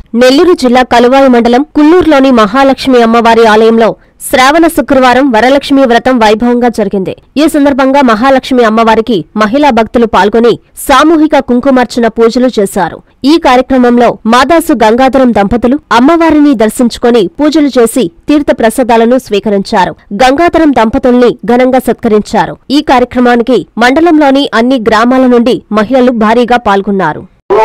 నెల్లూరు జిల్లా కలువాయి మండలం కుల్లూరులోని మహాలక్ష్మి అమ్మవారి ఆలయంలో శ్రావణ శుక్రవారం వరలక్ష్మి వ్రతం వైభవంగా జరిగింది. ఈ సందర్భంగా మహాలక్ష్మి అమ్మవారికి మహిళా భక్తులు పాల్గొని సామూహిక కుంకుమార్చన పూజలు చేశారు. ఈ కార్యక్రమంలో మాదాసు గంగాధరం దంపతులు అమ్మవారిని దర్శించుకుని పూజలు చేసి తీర్థ ప్రసాదాలను స్వీకరించారు. గంగాధరం దంపతుల్ని ఘనంగా సత్కరించారు. ఈ కార్యక్రమానికి మండలంలోని అన్ని గ్రామాల నుండి మహిళలు భారీగా పాల్గొన్నారు.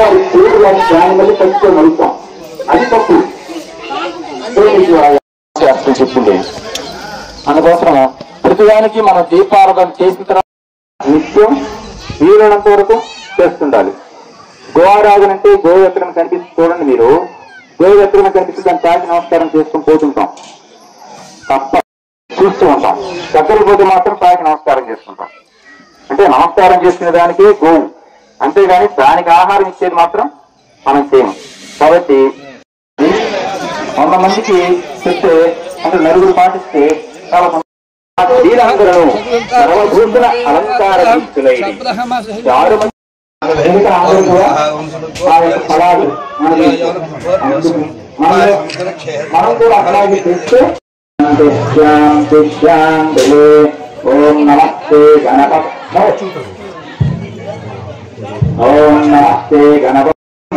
చెప్పింది అందుకోసం ప్రతిదానికి మనం దీపారాధన చేసిన తర్వాత నిత్యం వీలైనంత వరకు చేస్తుండాలి. గోఆరాధన అంటే గోవు ఎక్కడైనా కనిపిస్తుంది చూడండి, మీరు గోవు ఎక్కడైనా కనిపిస్తుంది దాన్ని తాకి నమస్కారం చేసుకుని పోతుంటాం, తప్ప చూస్తూ ఉంటాం. దగ్గర పోతే మాత్రం తాకి నమస్కారం చేసుకుంటాం. అంటే నమస్కారం చేసుకునే దానికే గోవు, అంతేగాని దానికి ఆహారం ఇచ్చేది మాత్రం మనం చేయము. కాబట్టి 100 మందికి చెప్తే అంటే నలుగురు పాటిస్తే చాలా సర్వభూషణ అలంకార మనం కూడా అలాగే చేస్తే ఓం నమస్తే గణపతి ఓం నమస్తే గణపతి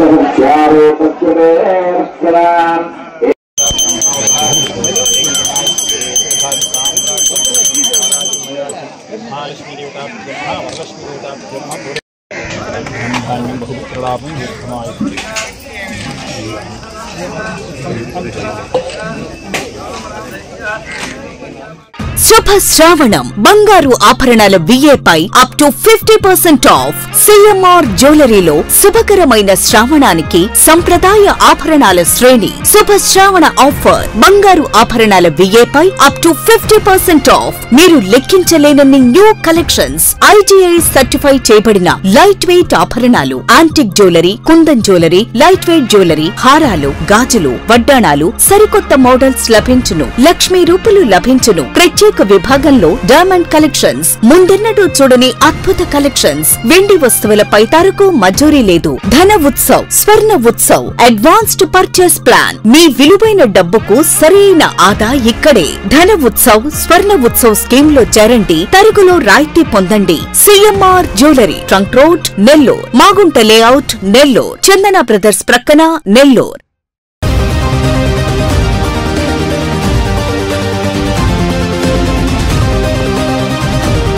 శుభ శ్రావణం బంగారు ఆభరణాల విఏపై అప్ టు 50% ఆఫ్. సిఎంఆర్ జ్యువెలరీలో శుభకరమైన శ్రావణానికి సంప్రదాయ ఆభరణాల శ్రేణి. శుభ శ్రావణ ఆఫర్ బంగారు ఆభరణాల విఏపై అప్ టు 50% ఆఫ్. మీరు లెక్కించలేనన్ని న్యూ కలెక్షన్స్, IGI సర్టిఫై చేయబడిన లైట్ వెయిట్ ఆభరణాలు, antique jewellery, kundan jewellery, light weight jewellery, హారాలు, గాజులు, వడ్డాణాలు, సరికొత్త మోడల్స్ లభించును. లక్ష్మీ రూపులు లభించును. ప్రత్యేక విభాగంలో డైమండ్ కలెక్షన్స్, ముందెన్నడూ చూడని అద్భుత కలెక్షన్స్. వెండి వస్తువులపై తరకు మజూరీ లేదు. Dhana Utsav, Swarna Utsav, advanced purchase plan. మీ విలువైన డబ్బుకు సరైన ఆదా ఇక్కడే. ధన ఉత్సవ్, స్వర్ణ ఉత్సవ్ స్కీమ్ లో చేరండి. తరుగులో రాయితీ పొందండి. CMR jewellery, trunk road, Nellore. Magunta layout, Nellore. Chandana brothers ప్రక్కన, నెల్లూరు.